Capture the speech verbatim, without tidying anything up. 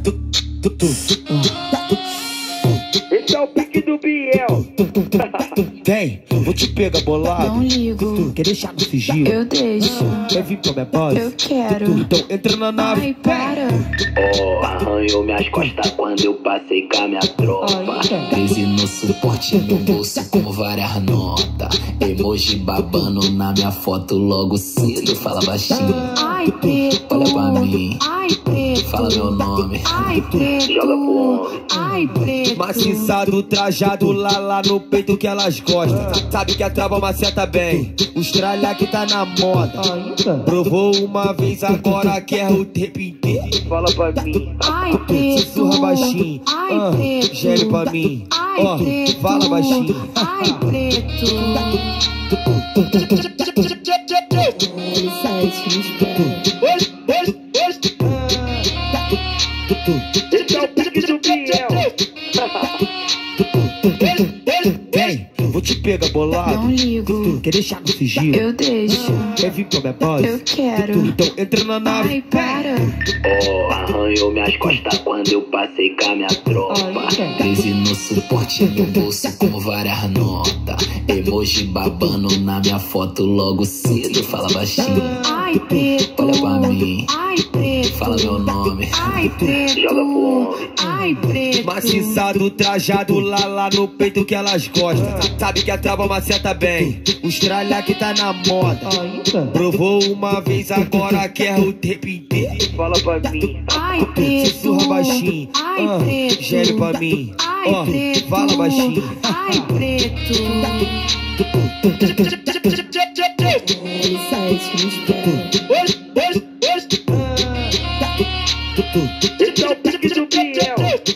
Esse é o pique do Biel. Vem, vou te pegar bolado. Não ligo. Quer deixar no sigilo? Eu deixo. Quer vir pra minha base? Eu quero. Então entra na nave. Ai, para. Oh, arranhou minhas costas quando eu passei com a minha tropa. Crise no suporte, no bolso com várias notas. Emoji babando na minha foto logo cedo. Fala baixinho. Ai, preto. Olha pra mim. Ai, preto. Fala meu nome. Ai, preto. Joga pro homem. Ai, preto. Maciçado, trajado lá, lá no peito que elas gostam. Sabe que a trava maceta bem. Os tralha que tá na moda. Provou uma vez, agora quer o tempo inteiro. Fala pra mim. Ai, preto. Sussurra baixinho. Ai, Ah, preto. gere pra mim. Ai, Ó, preto. fala baixinho. Ai, preto. Ele sai de Esse é o pique do Biel. Vem, vou te pegar bolado. Não ligo. Quer deixar no sigilo? Eu deixo. Quer vir pra minha base? Eu quero. Então entra na nave. Ai, para. Oh, arranhou minhas costas quando eu passei com a minha tropa. Crise no suporte, no bolso com várias notas. Emoji babando na minha foto logo cedo. Fala baixinho. Ai, preto. Olha pra mim. Ai, preto. Fala meu nome. Ai, preto. Joga pro homem. Ai, preto. Maciçado, trajado lá, lá no peito que elas gostam. Sabe que a trava maceta bem. Os tralha que tá na moda. Provou uma vez, agora quer o tempo inteiro. Fala pra mim. Ai, preto. Sussurra baixinho. Ai, Ah, preto. gere pra mim. Ai, Ó, preto. fala baixinho. Ai, preto. Ele sai de Esse é o pique do Biel.